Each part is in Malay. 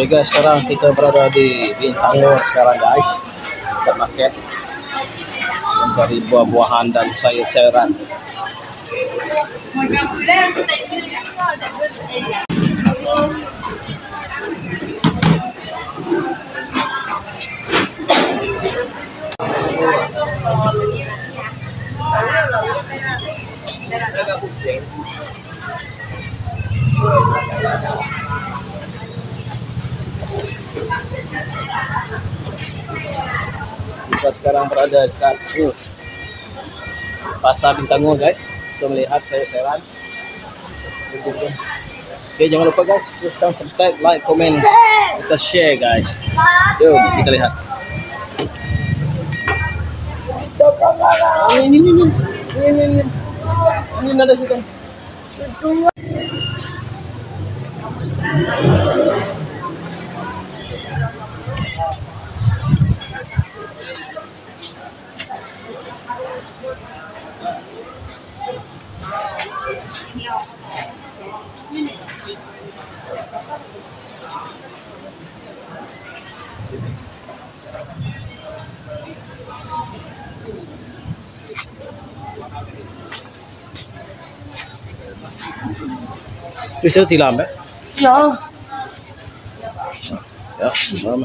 Oke guys, sekarang kita berada di Bintangor sekarang guys. Kita market mencari buah-buahan dan sayur-sayuran. Kita sekarang berada di Pasar Bintangor guys. Kita melihat sayur-sayuran. Oke, jangan lupa guys, teruskan subscribe, like, komen, kita share guys. Yuk kita lihat. Ini ada juga. Bisa tilam ya? Ya. Ya, mama.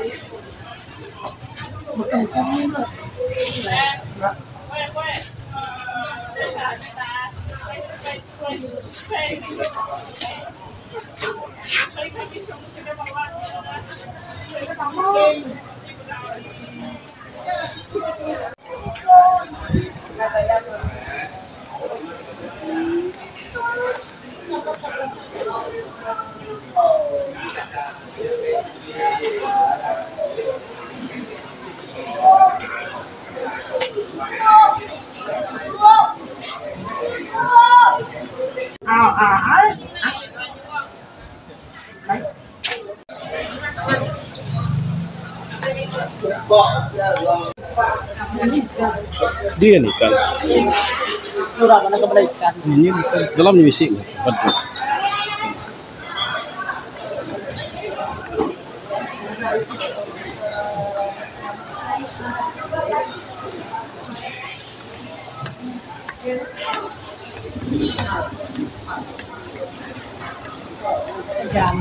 Dia nih kan. Murah mana kebaikan. Ini kan dalamnya bisi. Betul. Jam.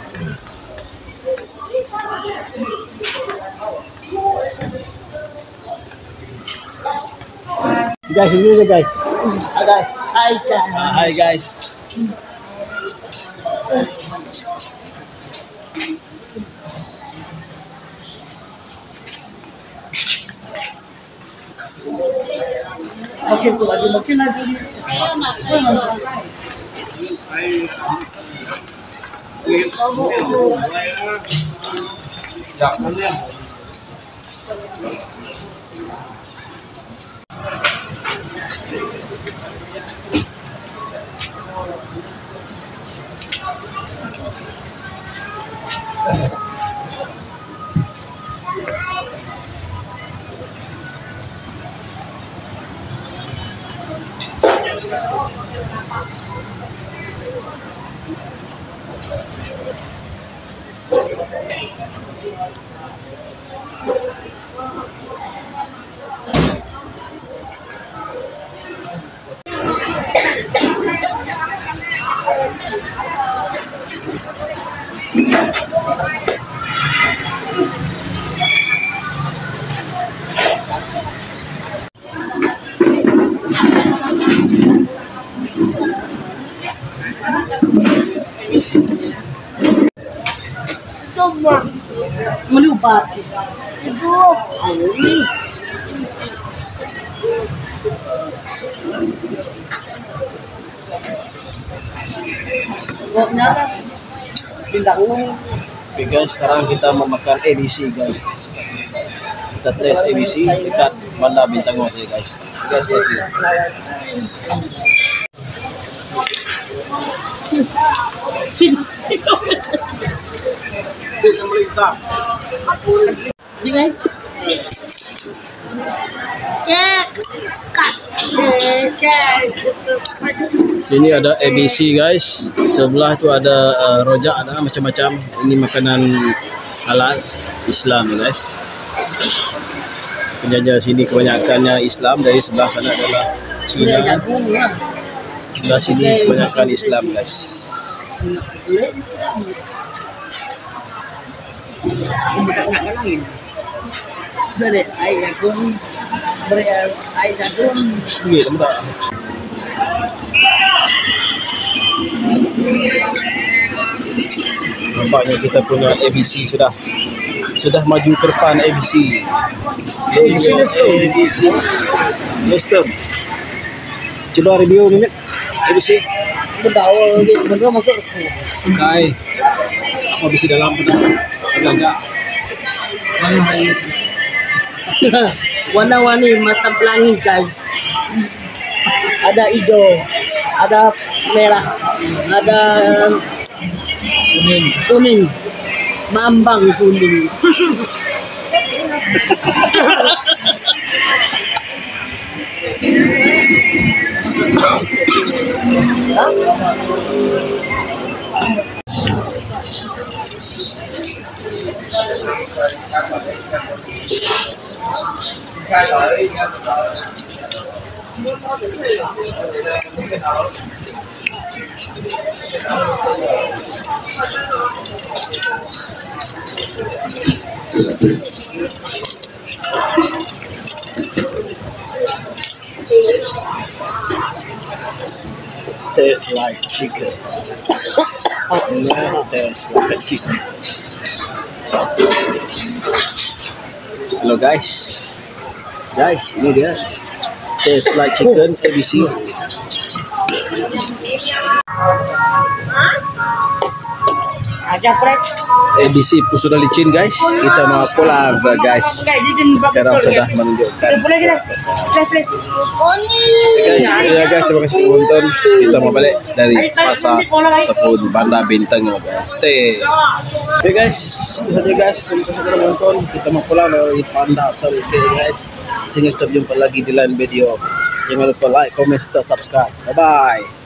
Guys, ini guys. Hai guys. Hai guys. Hai guys. Oke, tuh lagi mungkin lagi. Coba melubat. Hidup. Oke guys, sekarang kita mau makan ABC guys. Kita tes ABC dekat Bandar Bintangor saja guys. Guys, stay tune. Cek. Cek. Sini ada ABC guys. Sebelah tu ada rojak, ada macam-macam. Ini makanan halal Islam ya guys. Penjajah sini kebanyakannya Islam. Dari sebelah sana adalah Cina. Sebelah sini kebanyakan Islam guys. Dari air jagung, beri air jagung. Gitu tak? Nampaknya kita punya ABC sudah maju ke depan ABC. ABC. Nestum. Coba review ni ABC. Berdawa ni benar masuk. Kai. Apa ABC dalam agak-agak. Warna-warni macam pelangi guys. Ada hijau, ada merah, ada kuning, mambang kuning. Tastes like chicken. Tastes like chicken. Hello guys. Guys, ini dia. Tastes like chicken ABC. Aja prek. ABC pun sudah licin guys. Kita mau pulang guys. Sekarang sudah menunjukkan. Guys, ya guys, terima kasih sudah menonton. Kita mau balik dari pasar ataupun Bandar Bintang ya guys. Stay. Oke guys, itu saja guys. Terima kasih sudah menonton. Kita mau pulang dari Bandar Salike guys. Sehingga kita jumpa lagi di lain video. Jangan lupa like, comment, subscribe. Bye bye.